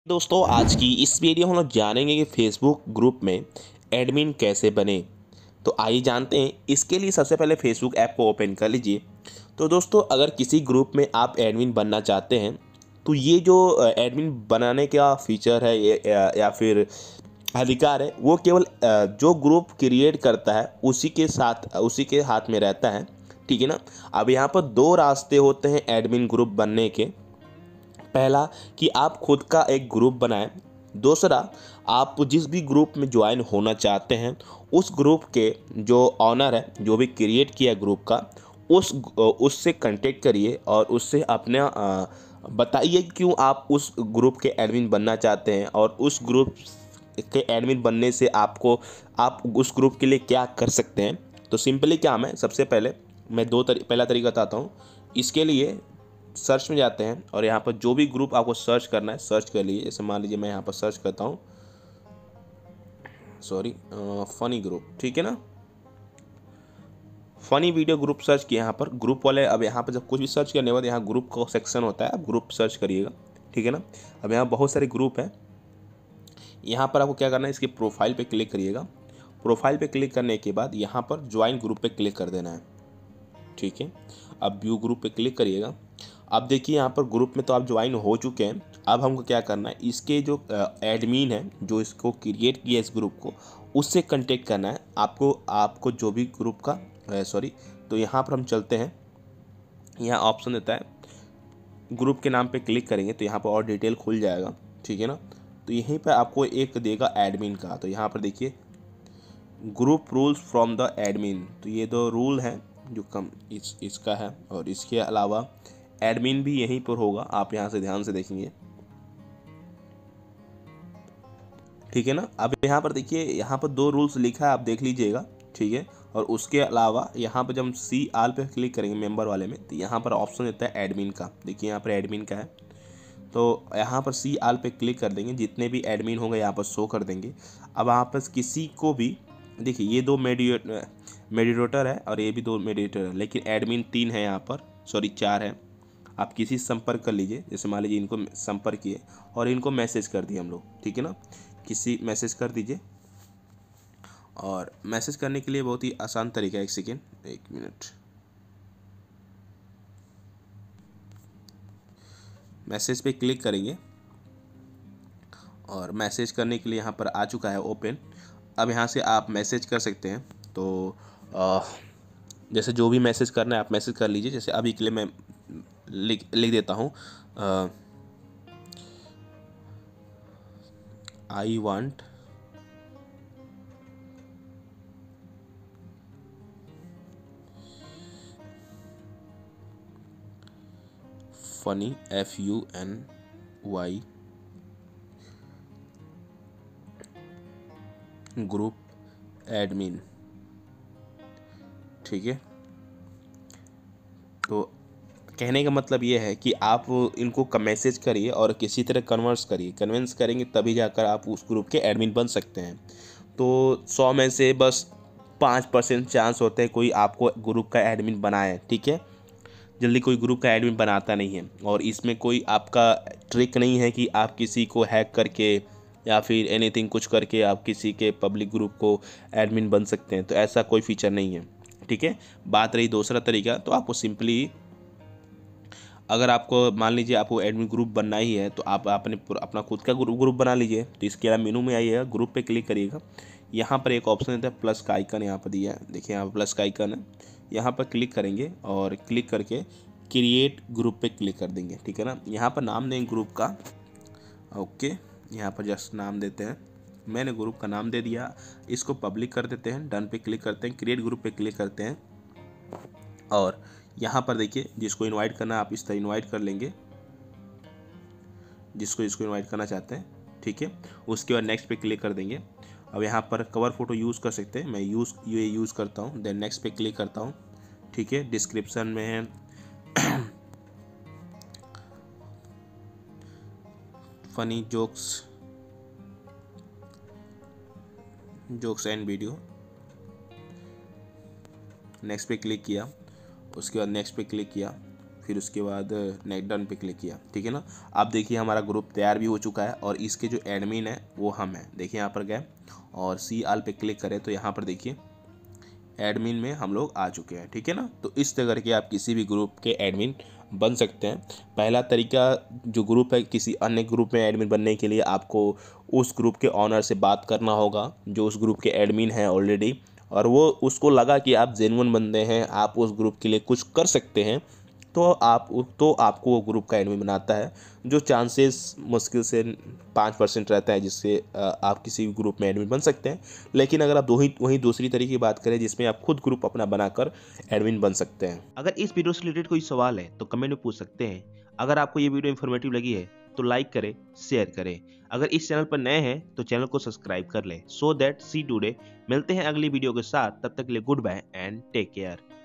दोस्तों आज की इस वीडियो में हम लोग जानेंगे कि फेसबुक ग्रुप में एडमिन कैसे बने। तो आइए जानते हैं। इसके लिए सबसे पहले फेसबुक ऐप को ओपन कर लीजिए। तो दोस्तों अगर किसी ग्रुप में आप एडमिन बनना चाहते हैं तो ये जो एडमिन बनाने का फीचर है या फिर अधिकार है वो केवल जो ग्रुप क्रिएट करता है उसी के हाथ में रहता है। ठीक है ना। अब यहाँ पर दो रास्ते होते हैं एडमिन ग्रुप बनने के। पहला कि आप खुद का एक ग्रुप बनाएं। दूसरा, आप जिस भी ग्रुप में ज्वाइन होना चाहते हैं उस ग्रुप के जो ऑनर है, जो भी क्रिएट किया ग्रुप का, उससे कांटेक्ट करिए और उससे अपना बताइए क्यों आप उस ग्रुप के एडमिन बनना चाहते हैं और उस ग्रुप के एडमिन बनने से आप उस ग्रुप के लिए क्या कर सकते हैं। तो सिंपली क्या है, सबसे पहले मैं पहला तरीका बताता हूँ। इसके लिए सर्च में जाते हैं और यहाँ पर जो भी ग्रुप आपको सर्च करना है सर्च कर लीजिए। जैसे मान लीजिए मैं यहाँ पर सर्च करता हूँ, फनी ग्रुप। ठीक है ना, फनी वीडियो ग्रुप सर्च किया यहाँ पर ग्रुप वाले। अब यहाँ पर जब कुछ भी सर्च करने के बाद यहाँ ग्रुप का सेक्शन होता है, आप ग्रुप सर्च करिएगा। ठीक है ना। अब यहाँ बहुत सारे ग्रुप हैं। यहाँ पर आपको क्या करना है, इसके प्रोफाइल पे क्लिक करिएगा। प्रोफाइल पे क्लिक करने के बाद यहाँ पर ज्वाइन ग्रुप पे क्लिक कर देना है। ठीक है। अब व्यू ग्रुप पे क्लिक करिएगा। अब देखिए यहाँ पर ग्रुप में तो आप ज्वाइन हो चुके हैं। अब हमको क्या करना है, इसके जो एडमिन है जो इसको क्रिएट किया इस ग्रुप को, उससे कांटेक्ट करना है आपको जो भी ग्रुप का तो यहाँ पर हम चलते हैं। यहाँ ऑप्शन देता है ग्रुप के नाम पे क्लिक करेंगे तो यहाँ पर और डिटेल खुल जाएगा। ठीक है ना। तो यहीं पर आपको एक देगा एडमिन का। तो यहाँ पर देखिए group rules from the admin. तो ये दो रूल हैं जो इसका है और इसके अलावा एडमिन भी यहीं पर होगा। आप यहाँ से ध्यान से देखेंगे। ठीक है ना। अब यहाँ पर देखिए, यहाँ पर दो रूल्स लिखा है, आप देख लीजिएगा। ठीक है। और उसके अलावा यहाँ पर जब हम सी आल पे क्लिक करेंगे मेंबर वाले में, तो यहाँ पर ऑप्शन देता है एडमिन का। देखिए यहाँ पर एडमिन का है, तो यहाँ पर सी आल पे क्लिक कर देंगे। जितने भी एडमिन होंगे यहाँ पर शो कर देंगे। अब यहाँ पर किसी को भी देखिए, ये दो मेडिएटर है और ये भी दो मेडिएटर है, लेकिन एडमिन 3 है यहाँ पर, 4 है। आप किसी से संपर्क कर लीजिए। जैसे मान लीजिए इनको संपर्क किए और इनको मैसेज कर दिए हम लोग। ठीक है ना। किसी मैसेज कर दीजिए। और मैसेज करने के लिए बहुत ही आसान तरीका है। एक सेकेंड, 1 मिनट। मैसेज पे क्लिक करेंगे और मैसेज करने के लिए यहाँ पर आ चुका है ओपन। अब यहाँ से आप मैसेज कर सकते हैं। तो जैसे जो भी मैसेज करना है आप मैसेज कर लीजिए। जैसे अभी के लिए मैं लिख देता हूँ, I want funny FUNY group admin. ठीक है। तो कहने का मतलब ये है कि आप इनको मैसेज करिए और किसी तरह कन्विंस करेंगे तभी जाकर आप उस ग्रुप के एडमिन बन सकते हैं। तो 100 में से बस 5% चांस होते हैं कोई आपको ग्रुप का एडमिन बनाए। ठीक है। जल्दी कोई ग्रुप का एडमिन बनाता नहीं है। और इसमें कोई आपका ट्रिक नहीं है कि आप किसी को हैक करके या फिर एनीथिंग कुछ करके आप किसी के पब्लिक ग्रुप को एडमिन बन सकते हैं। तो ऐसा कोई फीचर नहीं है। ठीक है। बात रही दूसरा तरीका, तो आपको सिंपली, अगर आपको मान लीजिए आपको एडमिन ग्रुप बनना ही है तो आप अपना खुद का ग्रुप बना लीजिए। तो इसके अलावा मेनू में आइएगा, ग्रुप पे क्लिक करिएगा। यहाँ पर एक ऑप्शन देता है प्लस का आइकन, यहाँ पर दिया है। देखिए यहाँ पर प्लस का आइकन है, यहाँ पर क्लिक करेंगे और क्लिक करके क्रिएट ग्रुप पे क्लिक कर देंगे। ठीक है ना। यहाँ पर नाम देंगे ग्रुप का। ओके, यहाँ पर जस्ट नाम देते हैं। मैंने ग्रुप का नाम दे दिया। इसको पब्लिक कर देते हैं। डन पे क्लिक करते हैं, क्रिएट ग्रुप पे क्लिक करते हैं। और यहाँ पर देखिए जिसको इनवाइट करना है आप इस तरह इनवाइट कर लेंगे, जिसको इनवाइट करना चाहते हैं। ठीक है। उसके बाद नेक्स्ट पे क्लिक कर देंगे। अब यहाँ पर कवर फोटो यूज़ कर सकते हैं, मैं यूज़ करता हूँ। देन नेक्स्ट पे क्लिक करता हूँ। ठीक है। डिस्क्रिप्शन में है funny jokes and video. Next पे क्लिक किया, उसके बाद नेक्स्ट पे क्लिक किया, फिर उसके बाद नेक्स्ट डन पे क्लिक किया, ठीक है ना। आप देखिए हमारा ग्रुप तैयार भी हो चुका है और इसके जो एडमिन है वो हम हैं। देखिए यहाँ पर गए और सी आल पे क्लिक करें तो यहाँ पर देखिए एडमिन में हम लोग आ चुके हैं, ठीक है ना। तो इस तरह करके आप किसी भी ग्रुप के एडमिन बन सकते हैं। पहला तरीका जो ग्रुप है, किसी अन्य ग्रुप में एडमिन बनने के लिए आपको उस ग्रुप के ऑनर से बात करना होगा जो उस ग्रुप के एडमिन हैं ऑलरेडी, और वो उसको लगा कि आप जेन्युइन बंदे हैं, आप उस ग्रुप के लिए कुछ कर सकते हैं, तो आपको वो ग्रुप का एडमिन बनाता है। जो चांसेस मुश्किल से 5% रहता है जिससे आप किसी भी ग्रुप में एडमिन बन सकते हैं। लेकिन अगर आप वहीं दूसरी तरीके की बात करें जिसमें आप खुद ग्रुप अपना बनाकर एडमिन बन सकते हैं। अगर इस वीडियो से रिलेटेड कोई सवाल है तो कमेंट में पूछ सकते हैं। अगर आपको ये वीडियो इन्फॉर्मेटिव लगी है तो लाइक करें, शेयर करें। अगर इस चैनल पर नए हैं तो चैनल को सब्सक्राइब कर लें। So that see today. मिलते हैं अगली वीडियो के साथ, तब तक के लिए goodbye and take care.